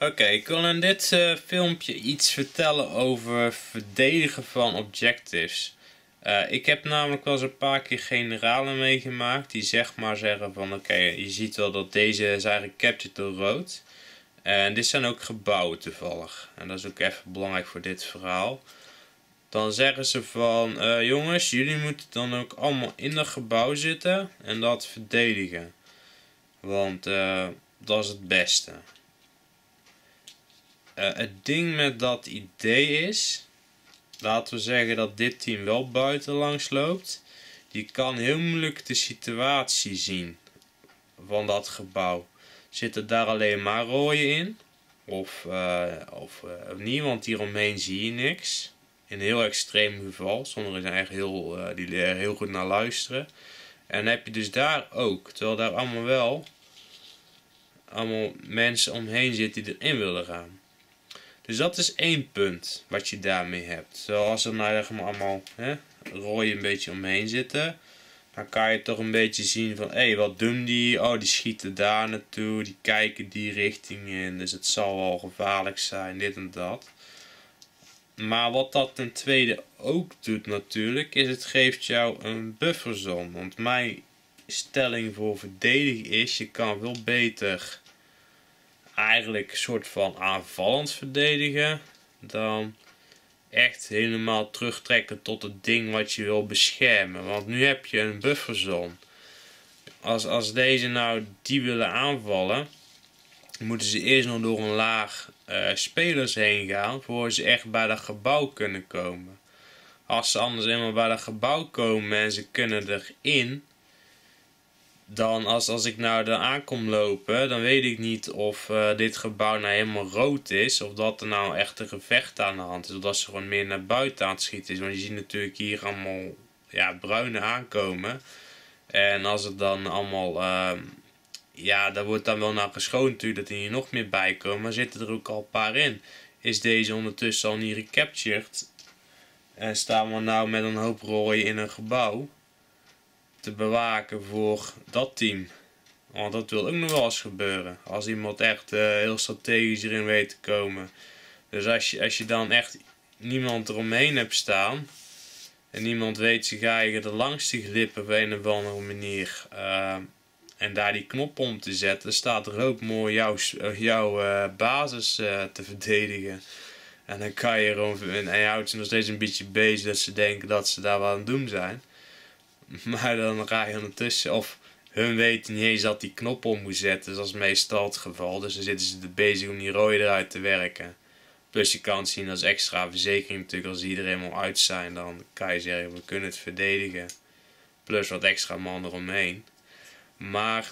Oké, ik wil in dit filmpje iets vertellen over verdedigen van objectives. Ik heb namelijk wel eens een paar keer generalen meegemaakt die zeg maar zeggen van oké, je ziet wel dat deze is eigenlijk captured door rood. En dit zijn ook gebouwen toevallig. En dat is ook even belangrijk voor dit verhaal. Dan zeggen ze van jongens, jullie moeten dan ook allemaal in dat gebouw zitten en dat verdedigen. Want dat is het beste. Het ding met dat idee is, laten we zeggen dat dit team wel buitenlangs loopt. Die kan heel moeilijk de situatie zien van dat gebouw. Zitten daar alleen maar rode in? Of niet, want hieromheen zie je niks. In een heel extreem geval. Sommigen zijn echt die leren heel goed naar luisteren. En dan heb je dus daar ook, terwijl daar allemaal mensen omheen zitten die erin willen gaan. Dus dat is één punt wat je daarmee hebt. Zoals er nou allemaal rode een beetje omheen zitten. Dan kan je toch een beetje zien van hé, wat doen die? Oh, die schieten daar naartoe. Die kijken die richting in. Dus het zal wel gevaarlijk zijn, dit en dat. Maar wat dat ten tweede ook doet natuurlijk, is het geeft jou een bufferzone. Want mijn stelling voor verdedigen is, je kan veel beter eigenlijk een soort van aanvallend verdedigen dan echt helemaal terugtrekken tot het ding wat je wil beschermen. Want nu heb je een bufferzone. Als deze nou die willen aanvallen, moeten ze eerst nog door een laag spelers heen gaan voor ze echt bij dat gebouw kunnen komen. Als ze anders eenmaal bij dat gebouw komen en ze kunnen erin, dan als ik nou er aankom lopen, dan weet ik niet of dit gebouw nou helemaal rood is. Of dat er nou echt een gevecht aan de hand is. Of dat ze gewoon meer naar buiten aan het schieten is. Want je ziet natuurlijk hier allemaal bruine aankomen. En als het dan allemaal... daar wordt dan wel naar geschoten natuurlijk dat er hier nog meer bij komen. Maar zitten er ook al een paar in. Is deze ondertussen al niet recaptured. En staan we nou met een hoop rooien in een gebouw te bewaken voor dat team. Want dat wil ook nog wel eens gebeuren. Als iemand echt heel strategisch erin weet te komen. Dus als je dan echt niemand eromheen hebt staan. En niemand weet zich eigen er langs te glippen op een of andere manier. En daar die knop om te zetten. Staat er ook mooi jouw basis te verdedigen. En dan kan je gewoon... En je houdt ze nog steeds een beetje bezig dat ze denken dat ze daar wel aan het doen zijn. Maar dan ga je ondertussen, of hun weten niet eens dat die knop om moet zetten. Dus dat is meestal het geval. Dus dan zitten ze bezig om die rode eruit te werken. Plus je kan zien als extra verzekering natuurlijk, als die er helemaal uit zijn, dan kan je zeggen we kunnen het verdedigen. Plus wat extra man eromheen. Maar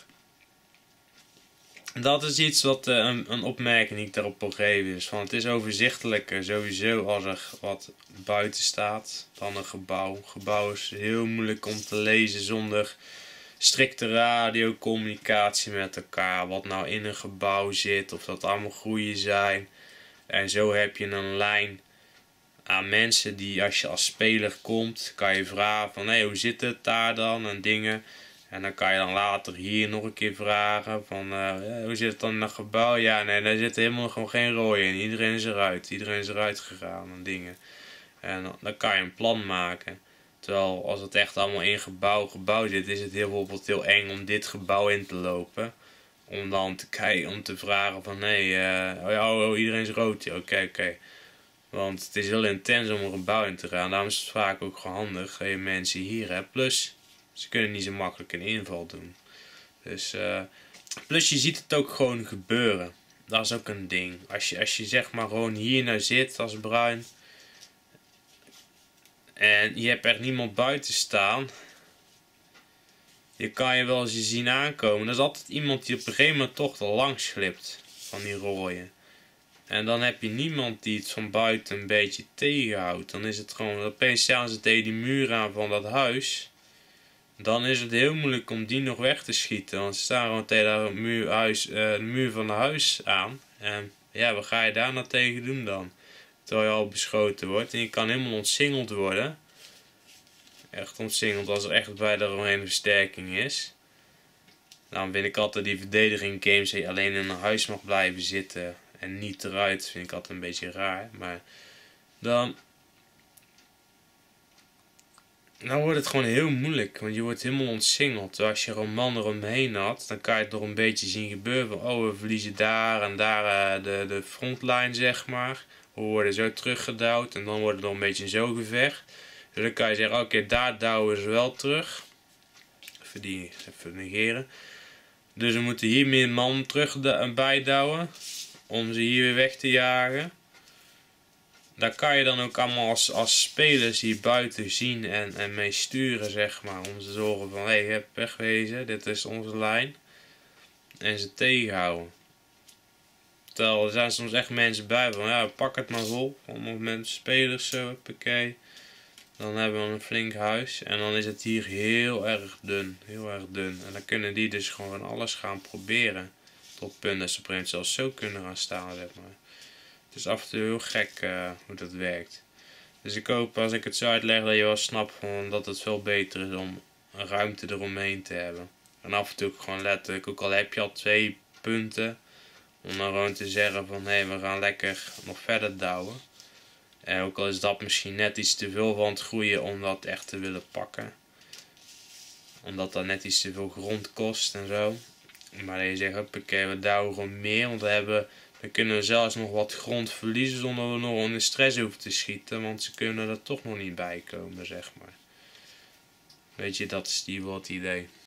dat is iets wat een opmerking die ik daarop wil geven is. Van het is overzichtelijker sowieso als er wat buiten staat dan een gebouw. Een gebouw is heel moeilijk om te lezen zonder strikte radiocommunicatie met elkaar. Wat nou in een gebouw zit, of dat allemaal groeien zijn. En zo heb je een lijn aan mensen die als je als speler komt, kan je vragen van hoe zit het daar dan en dingen. En dan kan je dan later hier nog een keer vragen van hoe zit het dan in dat gebouw? Ja, nee, daar zit helemaal gewoon geen rooi in. Iedereen is eruit. Iedereen is eruit gegaan en dingen. En dan kan je een plan maken. Terwijl als het echt allemaal in gebouw zit, is het bijvoorbeeld heel eng om dit gebouw in te lopen. Om dan te kijken, om te vragen van iedereen is rood. Ja, oké. Want het is heel intens om een gebouw in te gaan. Daarom is het vaak ook handig dat je mensen hier hebt. Plus, ze kunnen niet zo makkelijk een inval doen. Dus, plus je ziet het ook gewoon gebeuren. Dat is ook een ding. Als je zeg maar gewoon hier nou zit als bruin. En je hebt echt niemand buiten staan. Je kan je wel eens zien aankomen. Er is altijd iemand die op een gegeven moment toch er langs glipt. Van die rooien. En dan heb je niemand die het van buiten een beetje tegenhoudt. Dan is het gewoon, opeens staan ze tegen die muur aan van dat huis. Dan is het heel moeilijk om die nog weg te schieten. Want ze staan gewoon tegen de muur van het huis aan. En wat ga je daar nou tegen doen dan? Terwijl je al beschoten wordt. En je kan helemaal ontsingeld worden. Echt ontsingeld als er echt bij daaromheen een versterking is. Dan vind ik altijd die verdediging games dat je alleen in een huis mag blijven zitten. en niet eruit vind ik altijd een beetje raar. Maar dan wordt het gewoon heel moeilijk, want je wordt helemaal ontsingeld. Als je roman eromheen had, dan kan je het nog een beetje zien gebeuren. Van, oh, we verliezen daar en daar de frontline, zeg maar. We worden zo teruggedouwd en dan wordt het nog een beetje zo gevecht. Dus dan kan je zeggen, oké, daar douwen ze wel terug. Even negeren. Dus we moeten hier meer man terug bijdouwen om ze hier weer weg te jagen. Daar kan je dan ook allemaal als spelers hier buiten zien en mee sturen, zeg maar. Om te zorgen van, hé, je hebt wegwezen, dit is onze lijn. En ze tegenhouden. Terwijl er zijn soms echt mensen bij van, ja, pak het maar vol. Allemaal mensen, spelers zo, hoppakee. Dan hebben we een flink huis. En dan is het hier heel erg dun. Heel erg dun. En dan kunnen die dus gewoon van alles gaan proberen. Tot het punt dat ze op een zelfs zo kunnen gaan staan, zeg maar. Het is af en toe heel gek hoe dat werkt. Dus ik hoop als ik het zo uitleg dat je wel snapt van dat het veel beter is om een ruimte eromheen te hebben. En af en toe ook gewoon letterlijk, ook al heb je al 2 punten, om dan gewoon te zeggen van hé, we gaan lekker nog verder douwen. En ook al is dat misschien net iets te veel van het groeien om dat echt te willen pakken. Omdat dat net iets te veel grond kost en zo. Maar dat je zegt, hoppakee, we douwen gewoon meer, want dan kunnen we zelfs nog wat grond verliezen zonder we nog in de stress hoeven te schieten. Want ze kunnen er toch nog niet bij komen, zeg maar. Weet je, dat is wat idee.